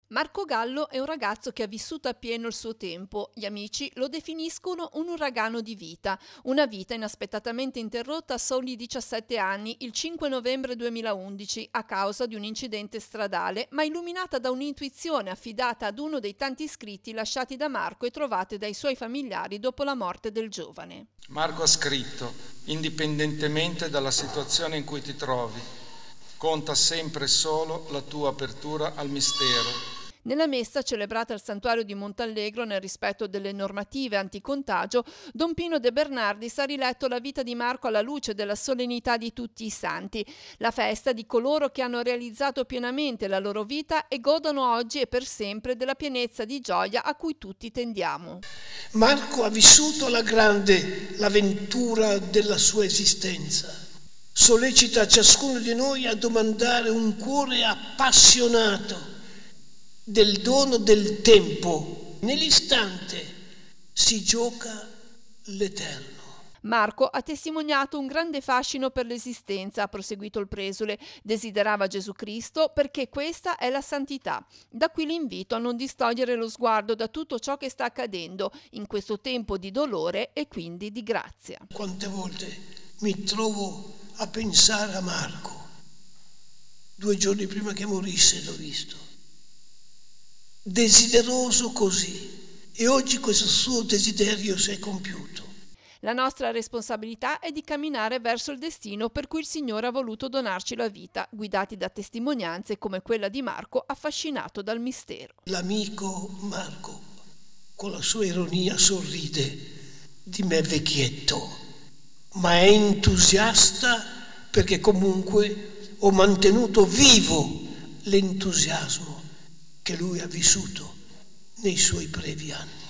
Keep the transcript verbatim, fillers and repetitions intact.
Marco Gallo è un ragazzo che ha vissuto appieno il suo tempo. Gli amici lo definiscono un uragano di vita, una vita inaspettatamente interrotta a soli diciassette anni il cinque novembre duemilaundici a causa di un incidente stradale, ma illuminata da un'intuizione affidata ad uno dei tanti scritti lasciati da Marco e trovati dai suoi familiari dopo la morte del giovane. Marco ha scritto: indipendentemente dalla situazione in cui ti trovi, conta sempre e solo la tua apertura al mistero. Nella messa celebrata al santuario di Montallegro nel rispetto delle normative anticontagio, Don Pino De Bernardis ha riletto la vita di Marco alla luce della solennità di tutti i santi, la festa di coloro che hanno realizzato pienamente la loro vita e godono oggi e per sempre della pienezza di gioia a cui tutti tendiamo. Marco ha vissuto alla grande l'avventura della sua esistenza. Sollecita ciascuno di noi a domandare un cuore appassionato del dono del tempo. Nell'istante si gioca l'eterno. Marco ha testimoniato un grande fascino per l'esistenza, ha proseguito il presule. Desiderava Gesù Cristo perché questa è la santità. Da qui l'invito a non distogliere lo sguardo da tutto ciò che sta accadendo in questo tempo di dolore e quindi di grazia. Quante volte mi trovo a pensare a Marco. Due giorni prima che morisse l'ho visto. Desideroso così, e oggi questo suo desiderio si è compiuto. La nostra responsabilità è di camminare verso il destino per cui il Signore ha voluto donarci la vita, guidati da testimonianze come quella di Marco, affascinato dal mistero. L'amico Marco, con la sua ironia, sorride di me vecchietto, ma è entusiasta perché comunque ho mantenuto vivo l'entusiasmo che lui ha vissuto nei suoi brevi anni.